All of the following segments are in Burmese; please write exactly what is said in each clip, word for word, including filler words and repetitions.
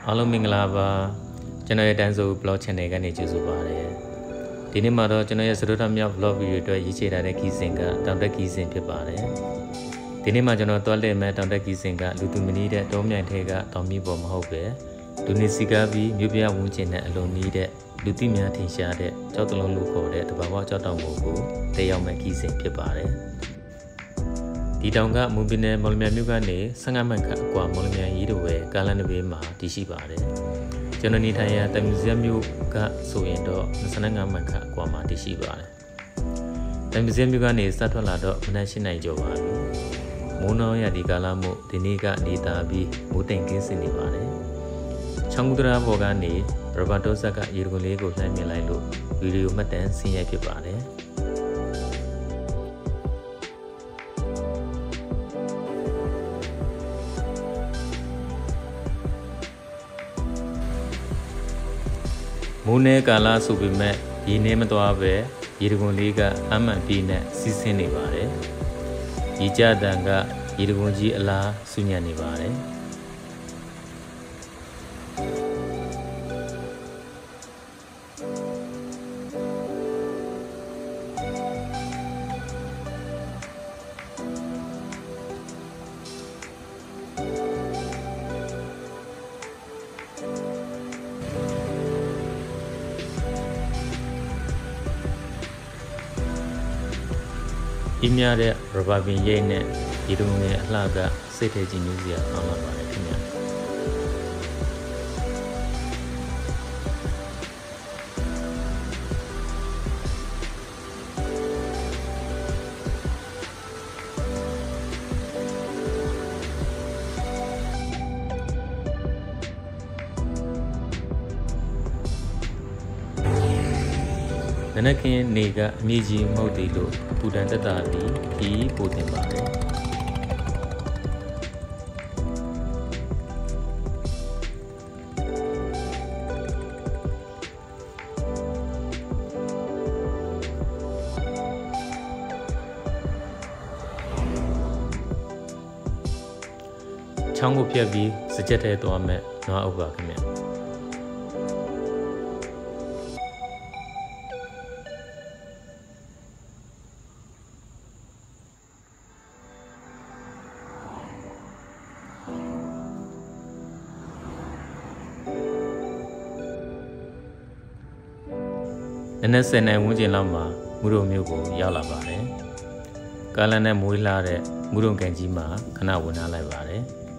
အားလုံးမင်္ဂလာပါကျွန်တော်ရဲ့တန်းစိုး blog channel ကနေကြိုဆိုပါရစေဒီနေ့မှာတော့ကျွန်တော်ရဲ့စရိုထမြောက် vlog video အတွက်ရေးချထားတဲ့ခီးစဉ်ကတောင်တက်ခီးစဉ်ဖြစ်ပါတယ်ဒီနေ့မှာကျွန်တော်တွားလက်မဲ့တောင်တက်ခီးစဉ်ကလူသူမနီးတဲ့တောမြိုင်ထဲကတောင်မြစ်ပေါ်မဟုတ်ပဲလူနေစီကားပြီးမြို့ပြဝန်းကျင်နဲ့အလွန်နီးတဲ့လူသိများထင်ရှားတဲ့ကြောက်တလုံးလို့ခေါ်တဲ့တဘာဝကြောက်တောင်ကိုတက်ရောက်မဲ့ခီးစဉ်ဖြစ်ပါတယ်ဒီတောင်ကမွန်ပြည်နယ်မော်လမြိုင်မြို့ကနေဆယ့်ငါးမိုင်ခန့်အကွာမော်လမြိုင်ရီးတို့ပဲကားလမ်းတစ်ဘေးမှာတည်ရှိပါတယ်ကျွန်တော်နေထိုင်ရာတမူဇီယမ်မြို့ကဆိုရင်တော့၂၅မိုင်ခန့်အကွာမှာတည်ရှိပါတယ်တမူဇီယမ်မြို့ကနေစထွက်လာတော့မနက်၈နာရီကျော်ပါပြီမိုးနှောင်းရဒီကာလမို့ဒီနေ့ကနေတာပြီးမိုးတိမ်ကင်းစင်နေပါတယ်ချောင်းကူတရာဘော်ကနေရဘာတိုဆက်ကရေတံခွန်လေးကိုလှမ်းမြင်လိုက်လို့ဗီဒီယိုမှတ်တမ်းဆင်းရိုက်ဖြစ်ပါတယ်မိုးနေကာလဆိုပေမဲ့ရေနေမသွားပဲရေတံခွန်လေးကအမှန်ပြီးနဲ့စီးဆင်းနေပါတယ်ရေကြတန်ကရေတံခွန်ကြီးအလားဆူညံနေပါတယ်အင်းများတဲ့ရဘာပင်ရိတ်နဲ့ဒီတုံးရဲ့အလှကစိတ်ထဲကြည်နူးစရာကောင်းလာပါတယ်ခင်ဗျာနနခင်နေကအမြင့်ကြီးမဟုတ်သေးလို့ပူတန်တက်တာပြီးဒီပိုတင်ပါတယ်ချောင်းကိုဖြတ်ပြီးစကြက်ထဲသွားမယ်နွားအုပ်ပါခင်ဗျနနက်ဆယ်နိုင်ဝန်းကျင်လောက်မှာမူရုံမြို့ကိုရောက်လာပါတယ်။ကားလမ်းနဲ့မွေးလာတဲ့မူရုံကန်ကြီးမှာခဏဝင်လာလိုက်ပါတယ်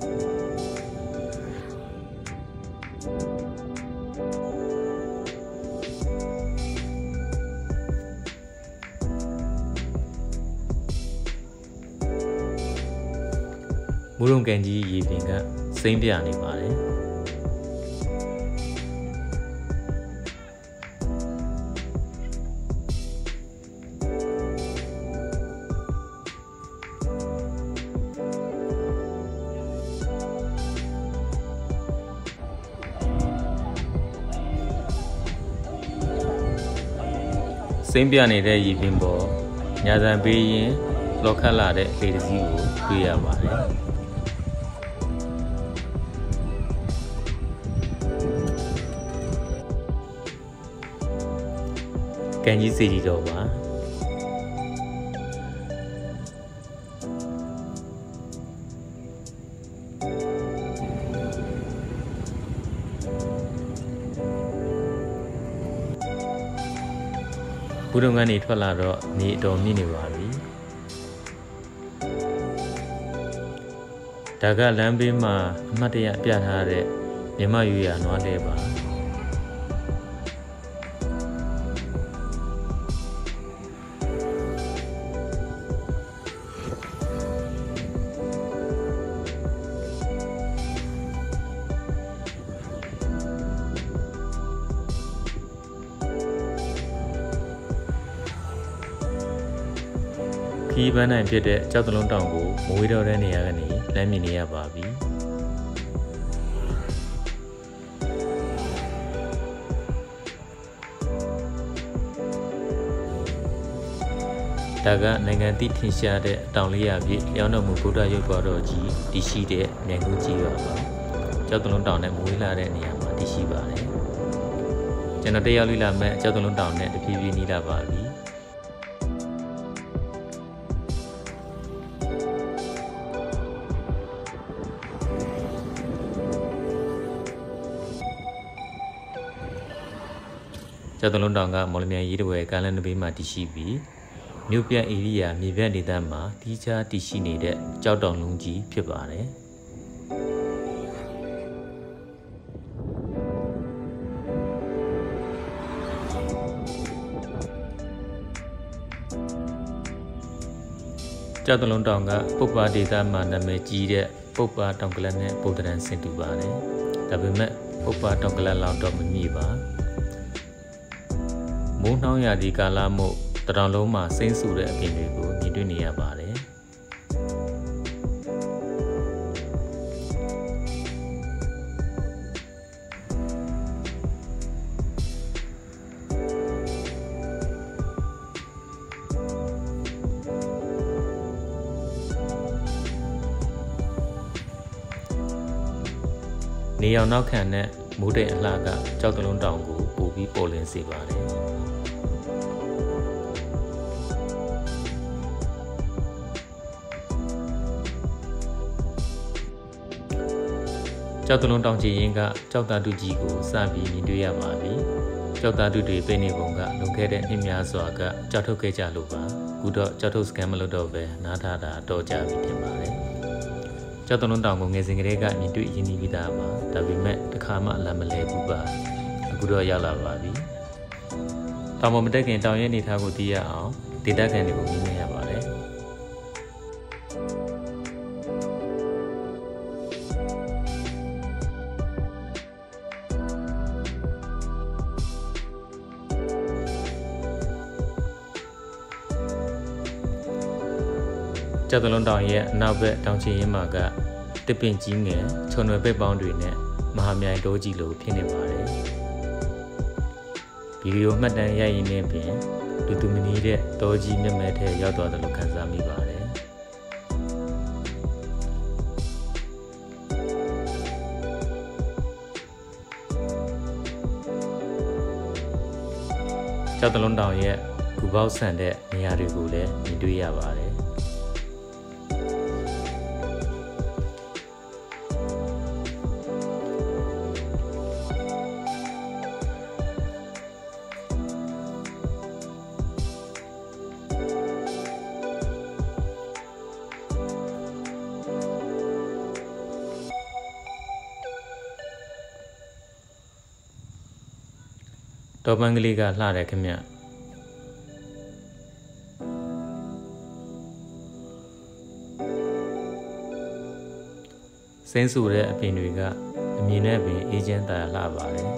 ။မူရုံကန်ကြီးရေပြင်ကစိမ့်ပြနေပါတယ်။စိမ့်ပြနေတဲ့ရေပင်ပေါ်ညာဆန်ပေးရင်လောခတ်လာတဲ့လေတစည်းကိုတွေ့ရပါတယ်။ကန်ကြီးစီကြီးတော့ပါဘူးတုံကနေထွက်လာတော့နေအတော်မြင့်နေပါပြီဒါကလမ်းဘေးမှာအမှတ်တရပြထားတဲ့မြမရွေရနွားလဲပါခီးပန်းနိုင်ဖြစ်တဲ့ကြောက်တလုံးတောင်ကိုမဝေးတော့တဲ့နေရာကနေလမ်းမြင်နေရပါပြီဒါကနိုင်ငံတိထင်ရှားတဲ့တောင်လေးရာပြည့်လျောင်းတော်မူဗုဒ္ဓရုပ်တော်ကြီးတည်ရှိတဲ့မြန်ကူးကြီးပါပါကျောက်တုံးလုံးတောင်နဲ့မွေးလာတဲ့နေရာမှာတည်ရှိပါတယ်ကျွန်တော်တရားလေးလာမဲ့ကျောက်တုံးလုံးတောင်နဲ့တဖြည်းဖြည်းနီးလာပါပြီကျောက်တုံးလုံးတောင်ကမော်လမြိုင်ရေးတဝဲကမ်းလမ်းတစ်ဘေးမှာတည်ရှိပြီးမြို့ပြဧရိယာမြေပြန့်ဒေသမှာတီးခြားတည်ရှိနေတဲ့ကျောက်တောင်လုံးကြီးဖြစ်ပါတယ်ကျောက်တုံးလုံးတောင်ကပုပ္ပါဒေသမှာနာမည်ကြီးတဲ့ပုပ္ပါတောင်ကလပ်နဲ့ဗုဒ္ဓရန်ဆင်တူပါတယ်ဒါပေမဲ့ပုပ္ပါတောင်ကလပ်လောက်တော့မမြည်ပါမိုးနှောင်းရာသီကာလမို့တရောင်လုံးမှာစိမ့်ဆူတဲ့အပင်တွေကိုမြင်တွေ့နေရပါတယ်နေရောင်နောက်ခံနဲ့မိုးတိမ်အလှကကျောက်တုံးလုံးတောင်ကိုပိုပြီးပေါ်လင်းစေပါတယ်ကျောက်တုံးလုံးတောင်ချီရင်ကကျောက်သားတုကြီးကိုစပြီးမြင်တွေ့ရပါပြီကျောက်သားတုတွေပြနေပုံကလွန်ခဲ့တဲ့နှစ်များစွာကကြောက်ထုတ်ခဲ့ကြလို့ပါခုတော့ကြောက်ထုတ်စကန်မလို့တော့ပဲနားထားတာတော့ကြပြီထင်ပါတယ်ကျောက်တုံးလုံးတောင်ကိုငယ်စဉ်ကတည်းကမြင်တွေ့ရင်းနှီးပြီးသားပါဒါပေမဲ့တစ်ခါမှအလံမလဲဘူးပါအခုတော့ရောက်လာပါပြီတောင်ပေါ်မတက်ခင်တောင်ရဲ့နေထားကိုသိရအောင်ဒေတာကန်တွေကိုမြင်နေရပါတယ်ကျောက်တုံးလုံးတောင်ရဲ့အနောက်ဘက်တောင်ချီရင်မှာကတစ်ပင်ကြီးငယ်ခြုံရွယ်ပဲ့ပေါင်းတွေနဲ့မဟာမြိုင်တိုးကြီးလိုဖြစ်နေပါတယ်ဗီဒီယိုမှတ်တမ်းရိုက်ရင်းနဲ့ပင်လူသူမနီးတဲ့တိုးကြီးမျက်မှဲထဲရောက်သွားတယ်လို့ခန်းစားမိပါတယ်ကျောက်တုံးလုံးတောင်ရဲ့ဂူပေါက်ဆန်တဲ့နေရာတွေကိုလည်းမြင်တွေ့ရပါတယ်တော်ပန်းကလေးကလှတယ်ခင်ဗျစိမ့်ဆူတဲ့အပင်တွေကအမြင်နဲ့ပင်အေးချမ်းသာလှပါတယ်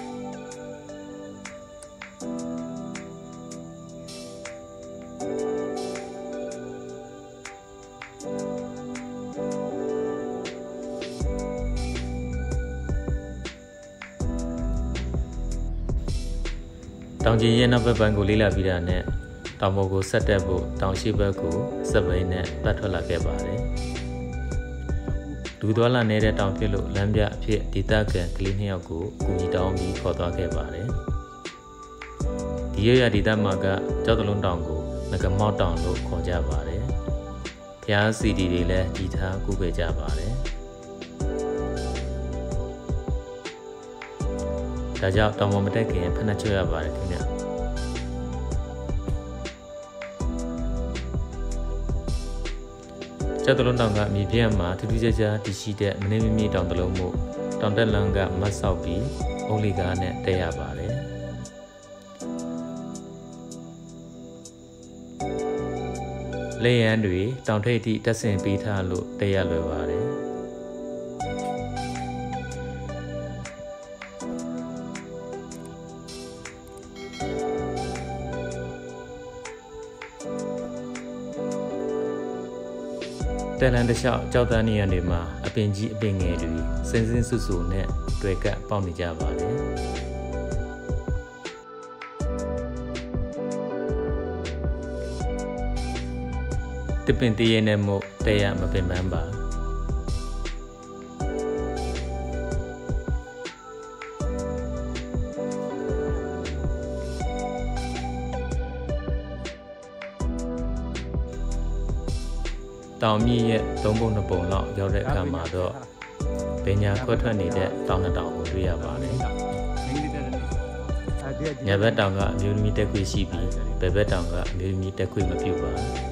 တောင်ကြီးရဲ့နောက်ဘက်ပိုင်းကိုလေးလာပြီးတာနဲ့တောင်ပေါ်ကိုဆက်တက်ဖို့တောင်ရှိဘက်ကိုစက်ဘိန်းနဲ့ပတ်ထွက်လာခဲ့ပါတယ်။ဒူသွားလာနေတဲ့တောင်ဖြစ်လို့လမ်းပြအဖြစ်ဒေသခံကလေးနှစ်ယောက်ကိုကူညီတောင်းပြီးခေါ်သွားခဲ့ပါတယ်။ဒီရရဒေသမှာကကျောက်တုံးလုံးတောင်ကိုငကမောက်တောင်လို့ခေါ်ကြပါတယ်။ဖျားစီဒီတွေလည်းဒီထားကူခဲ့ကြပါတယ်။ဒါကြောင့်တောင်ပေါ်မတက်ခင်ဖက်နှက်ချွတ်ရပါတယ်ခင်ဗျကျောက်တုံးလုံးတောင်ကမြေပြန့်မှာထူးထူးခြားခြားတည်ရှိတဲ့မင်းမင်းမြေတောင်တလုံးမို့တောင်တက်လန်းကမတ်ဆောက်ပြီးအုံးလီကားနဲ့တက်ရပါတယ်လေရန်တွေတောင်ထိပ်ထိတက်ဆင်ပေးထားလို့တက်ရလွယ်ပါတယ်တဲလန်တလျှောက်ကြောက်သားနေရတွေမှာအပင်ကြီးအပင်ငယ်တွေစင်းစင်းဆူဆူနဲ့တွေ့ကပ်ပေါက်နေကြပါတယ်တပင်တည်းရဲ့နဲ့မို့တဲရမပင်ပန်းပါတောင်မြင့်ရဲ့သုံးပုံနှစ်ပုံလောက်ရောက်တဲ့အခါမှာတော့ပညာခွဲထွက်နေတဲ့တောင်နှစ်တောင်ကိုတွေ့ရပါတယ်။ညာဘက်တောင်ကအမျိုးသမီးတက်ခွေရှိပြီးဘယ်ဘက်တောင်ကအမျိုးသမီးတက်ခွေမပြုတ်ပါဘူး။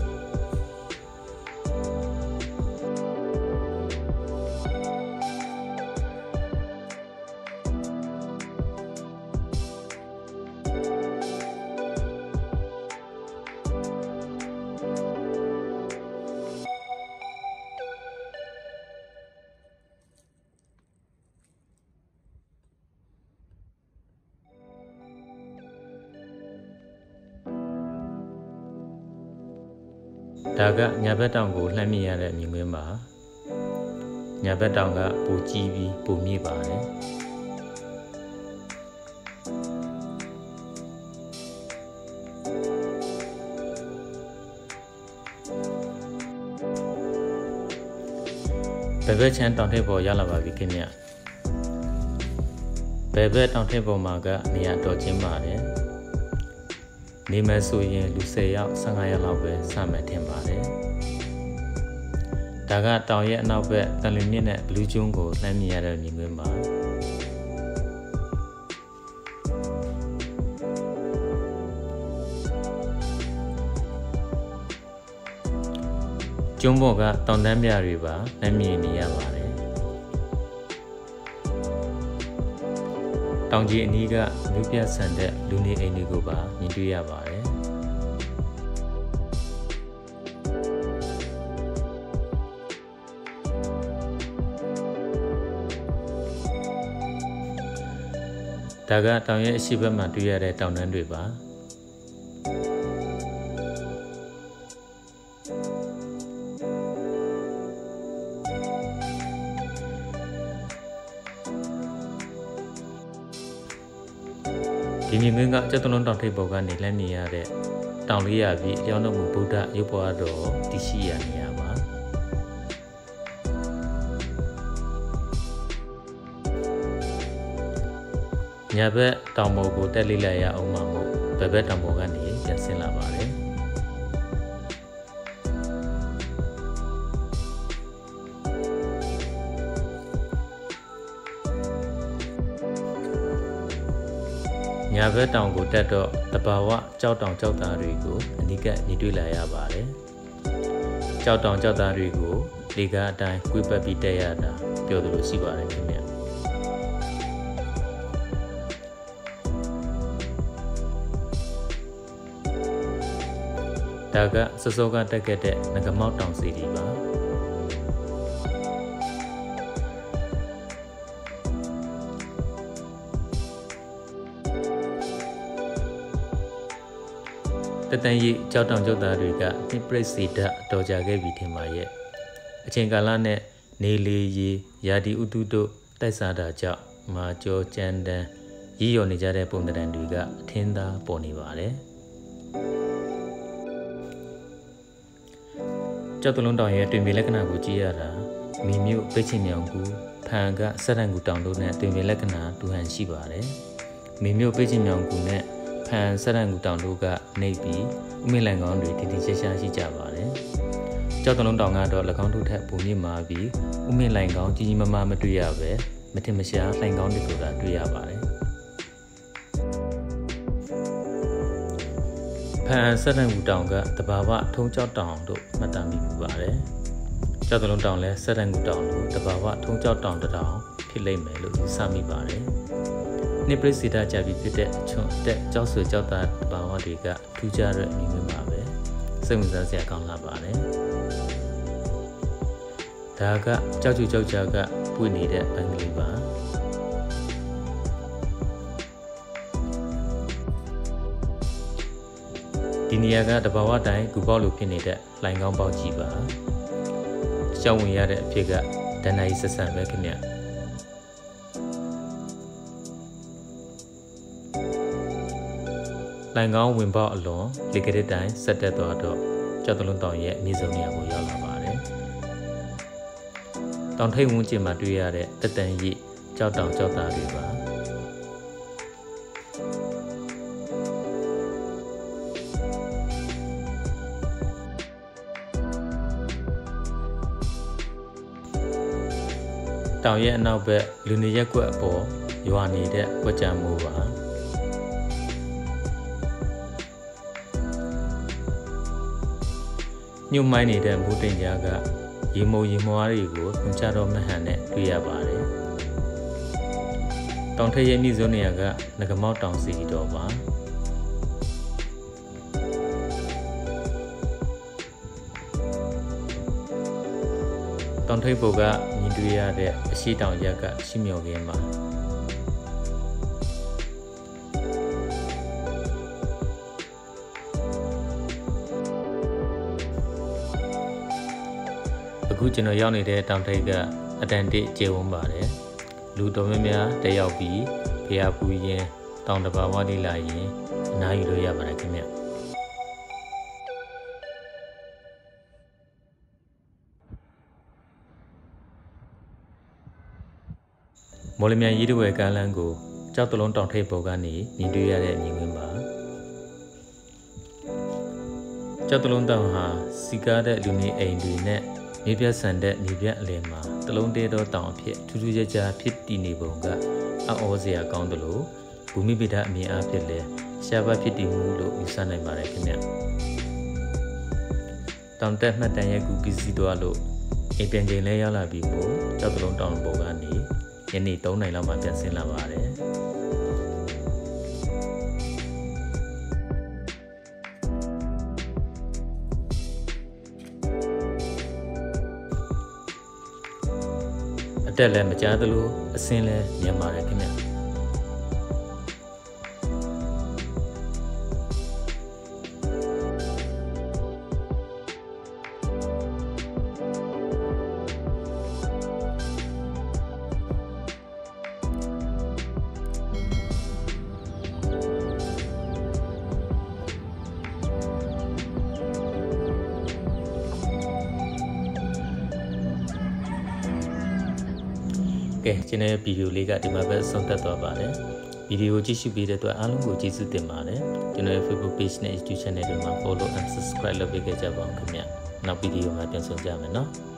ဒါကညာဘက်တောင်ကိုလှမ်းမြင်ရတဲ့မြင်ကွင်းပါညာဘက်တောင်ကပိုကြီးပြီးပိုမြင့်ပါတယ်ဘယ်ဘက်ချမ်းတောင်ထိပ်ပေါ်ရောက်လာပါပြီခင်ဗျဘယ်ဘက်တောင်ထိပ်ပေါ်မှာကနေရာတော်ချင်းပါတယ်နေမယ်ဆိုရင်လူဆယ်ယောက်ဆယ့်ငါးယောက်လောက်ပဲစမယ်ထင်ပါတယ်ဒါကတောင်ရဲ့အနောက်ဘက်တန်လွင်မြစ်နဲ့ဘလူးကျွန်းကိုလှမ်းမြင်ရတဲ့မြင်ကွင်းပါကျွန်းပေါ်ကတောင်တန်းပြတွေပါလှမ်းမြင်နေရပါတယ်တောင်ကြီးအနီးကလူပြဆန်တဲ့လူနေအိမ်တွေကိုပါမြင်တွေ့ရပါတယ်ဒါကတောင်ရဲ့အရှိဘက်မှာတွေ့ရတဲ့တောင်တန်းတွေပါဒီမြင်ကွင်းကကျက်တလုံးတောင်ထိပ်ပေါ်ကနေလှမ်းမြင်ရတဲ့တောင်လေးရပြီးလျောင်းတော်မူဗုဒ္ဓရုပ်ပွားတော်တည်ရှိရနေရပါညာဘက်တောင်ပေါ်ကိုတက်လိလိုက်ရအောင်မှာမို့ဘယ်ဘက်တောင်ပေါ်ကနေပြန်ဆင်းလာပါတယ်ညာဘက်တောင်ကိုတက်တော့တဘာဝကြောက်တောင်ကြောက်သားတွေကိုအနိကမြင်တွေ့လာရပါတယ်။ကြောက်တောင်ကြောက်သားတွေကိုလေကားအတိုင်းကွေးပတ်ပြီးတက်ရတာပြောသလိုရှိပါတယ်ခင်ဗျာ။ဒါကစစောကတက်ခဲ့တဲ့ငကမောက်တောင်စီဒီပါ။တတန်ရီကြောက်တောင်ကြောက်သားတွေကနိပရိစီဒတော်ကြခဲ့ပြီထင်ပါရဲ့အချိန်ကာလနဲ့နေလေရီယာဒီဥတုတို့တိုက်စားတာကြောင့်မာကျော်ကြမ်းတမ်းရည်ရော်နေကြတဲ့ပုံသဏ္ဍာန်တွေကအထင်းသားပေါ်နေပါတယ်ကြောက်တလုံးတောင်ရဲ့တွင်ပင်လက္ခဏာကိုကြည့်ရတာမိမြို့ပိတ်ချင်မြောင်ကူဖန်ကစက်တန်ကူတောင်တို့နဲ့တွင်ပင်လက္ခဏာတူဟန်ရှိပါတယ်မိမြို့ပိတ်ချင်မြောင်ကူနဲ့ဖန်စရန်ကူတောင်တို့ကနေပြီးဥမင်းလန်ကောင်းတွေတည်တည်ရှားရှားရှိကြပါတယ်။ကြောက်တလုံးတောင်ကတော့၎င်းတို့ထက်ပုံမြင့်မာပြီးဥမင်းလိုင်ကောင်းကြီးကြီးမားမားမတွေ့ရပဲမထင်မရှားလိုင်ကောင်းတွေကိုသာတွေ့ရပါတယ်။ဖန်စရန်ကူတောင်ကတဘာဝထုံးကြောက်တောင်တို့မှတ်တမ်းမိပူပါတယ်။ကြောက်တလုံးတောင်လည်းစရန်ကူတောင်တို့တဘာဝထုံးကြောက်တောင်တောင်ဖြစ်လိမ့်မယ်လို့ယူဆမိပါတယ်။နိပရိစီဒကြပြီးဖြစ်တဲ့ချွန်တက်ကြောက်ဆွေကြောက်တာတဘာဝတွေကထူးခြားတဲ့အနေမျိုးပါပဲစိတ်ဝင်စားစရာကောင်းလာပါတယ်ဒါကကြောက်ကြူကြောက်ကြကပွေနေတဲ့ပန်းကလေးပါဒီနေရာကတဘာဝတိုင်းဂူပေါက်လိုဖြစ်နေတဲ့လိုင်ကောင်းပေါက်ကြီးပါရှောင်းဝင်ရတဲ့အဖြစ်ကဒဏ္ဍာရီဆက်ဆံပဲခင်ဗျလိုင်ကောင်းဝင်ပေါက်အလွန်လေကရစ်တိုင်းဆက်တက်သွားတော့ကြောက်တလုံးတောင်ရဲ့အမြင့်ဆုံးနေရာကိုရောက်လာပါတယ်။တောင်ထိပ်ဝန်းကျင်မှာတွေ့ရတဲ့တတန်ရိကြောက်တောင်ကြောက်သားတွေပါ။တောင်ရဲ့အနောက်ဘက်လူနေရက်ကွက်အပေါ်ရွာနေတဲ့ကွက်ကြံမှုပါညှို့မိုင်းနေတဲ့မူတင်ကြားကရေမုံရေမွားတွေကိုခွန်ချတော်မဟန်နဲ့တွေ့ရပါတယ်တောင်ထရဲ့မြစ်စွန်းနေရာကငကမောက်တောင်စီတော်ပါတောင်ထိပ်ပေါ်ကမြင်တွေ့ရတဲ့အရှိတောင်ရက်ကရှိမြော်ခင်းပါအခုကျွန်တော်ရောက်နေတဲ့တောင်ထိပ်ကအတန်တိကျေဝန်းပါတယ်လူတော်များများတက်ရောက်ပြီးဖျားပူရင်တောင်တဘာဝလေးလာရင်အနားယူလို့ရပါတယ်ခင်ဗျမော်လမြိုင်ရေးတဝဲကမ်းလမ်းကိုကြောက်တလုံးတောင်ထိပ်ပေါ်ကနေမြင်တွေ့ရတဲ့မြင်ကွင်းပါကြောက်တလုံးတောင်ဟာစီကားတဲ့လူနေအိမ်တွေနဲ့မြေပြတ်ဆန်တဲ့မြေပြတ်အလယ်မှာတလုံးတဲသောတောင်အဖြစ်ထူးထူးခြားခြားဖြစ်တည်နေပုံကအံ့ဩစရာကောင်းသလိုဘူမိဗေဒအမြင်အားဖြင့်လည်းရှားပါဖြစ်တည်မှုလို့ယူဆနိုင်ပါတယ်ခင်ဗျတောင်တက်မှတ်တမ်းရဲ့ကူပြီးစီးသွားလို့အိမ်ပြန်ချိန်လဲရောက်လာပြီးမို့ကြောက်တလုံးတောင်ပေါ်ကနေညနေသုံးနာရီလောက်မှပြန်ဆင်းလာပါတယ်အတက်လည်းမကြားသလိုအစင်းလည်းမြန်ပါတယ်ခင်ဗျကဲကျွန်တော်ဗီဒီယိုလေးကဒီမှာပဲဆုံးသက်သွားပါတယ်ဗီဒီယိုကြည့်ရှုပေးတဲ့အတွက်အားလုံးကိုကျေးဇူးတင်ပါတယ်ကျွန်တော်ရဲ့ Facebook page နဲ့ YouTube channel တွေမှာ follow and subscribe လုပ်ပေးကြပါဦးခင်ဗျနောက်ဗီဒီယိုမှာပြန်ဆုံကြမယ်နော်